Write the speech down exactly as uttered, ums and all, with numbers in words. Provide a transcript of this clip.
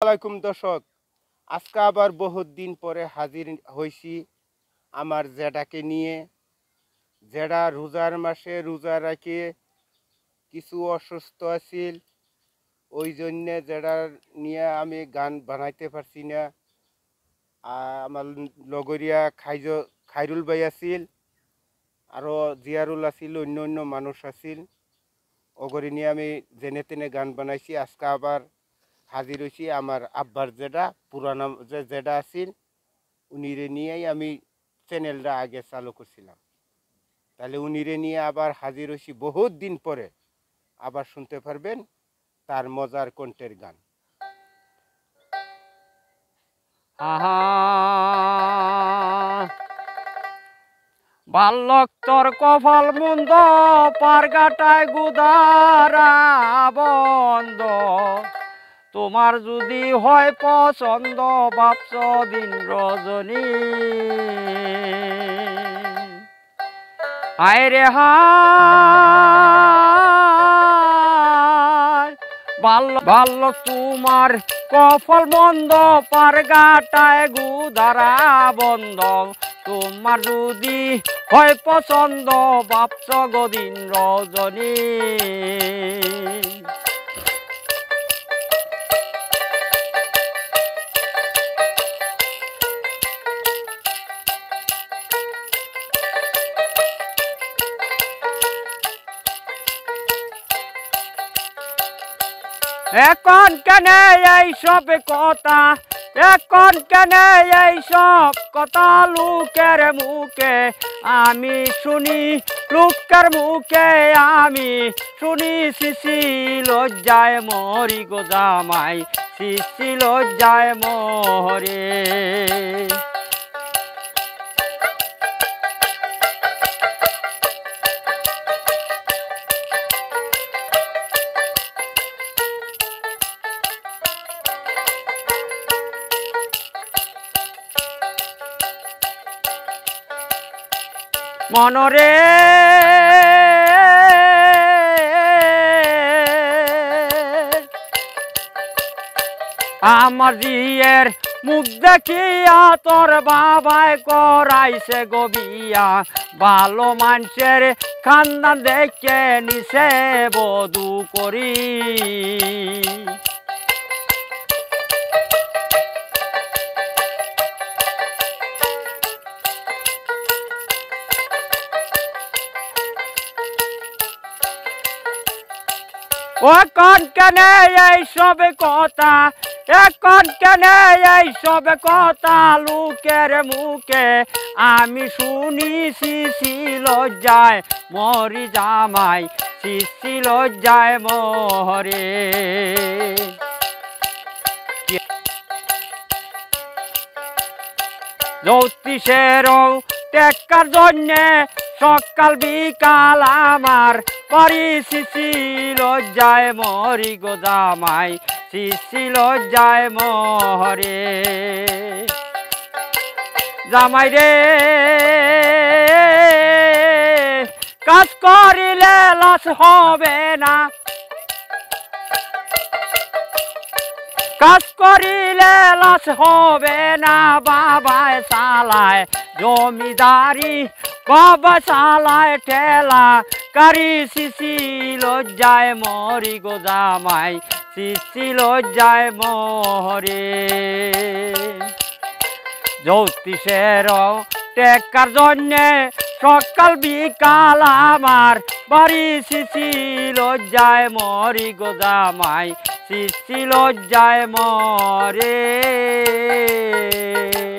আলাইকুম দর্শক, আজকে আবার বহুত দিন পরে হাজির হইছি আমার জেডাকে নিয়ে। জেডা রোজার মাসে রোজা রাখে কিছু অসুস্থ আছিল, ওই জন্যে জেডার নিয়ে আমি গান বানাইতে পারছি না। আমার লগরিয়া খাইজ খাইরুল ভাই আছিল, আরও জিয়ারুল আছিল, অন্য অন্য মানুষ আছিল। ওগরি নিয়ে আমি জেনে তেনে গান বানাইছি। আজকে আবার হাজির হয়েছি আমার আব্বার যেটা পুরানা যে যেটা আছিল, উনিরে নিয়েই আমি চ্যানেলটা আগে চালু করছিলাম। তাহলে উনিরে নিয়ে আবার হাজির হয়েছি বহুত দিন পরে। আবার শুনতে পারবেন তার মজার কণ্ঠের গান। আহা বাল্যক তোর কপাল মন্দ, পারগাটায় গুদারা বন্ধ। তোমার যদি হয় পছন্দ, ভাবছ দিন রজনী। হায় রে হায় বাল্যক তোমার কপাল মন্দ, পারগাটায় গুদারা বন্ধ। তোমার যদি হয় পছন্দ, ভাবছ গদিন রজনী। এখন কেন এইসব কথা, এখন কেন এইসব কথা লোকের মুখে আমি শুনি, লোকের মুখে আমি শুনি। শিশি লজ্জায় মরি গো জামাই, শিশি লজ্জায় মরে। মনরে আমার জিয়ের মুখ দেখিয়া তোর বাবায় করাইছে গবিয়া। ভালো মানুষের খানদান দেখে নিছে বধু করি। এখন কেন এইসব কথা, এখন কেন এইসব কথা লোকের মুখে আমি শুনি। শিশি লজ্জায় মরি জামাই, শিশি লজ্জায় মরে। জ্যোতিষেরও টেক্কার জন্যে সকাল বিকাল আমার পারি। শিশি লজ্জায় মরি গো জামাই, শিশি লজ্জায় মরে। জামাই রে কাজ করিলে লাশ হবে না, কাজ করিলে লাশ হবে না। বাবায় চালায় জমিদারি, বাবা চালায় ঠেলা কারি। শিশি লজ্জায় মরি গো জামাই, শিশি লজ্জায় মরে। জ্যোতিষের টেক্কার জন্যে সকাল বিকাল আমার বাড়ি। শিশি লজ্জায় মরি গো জামাই, শিশি লজ্জায় মরে।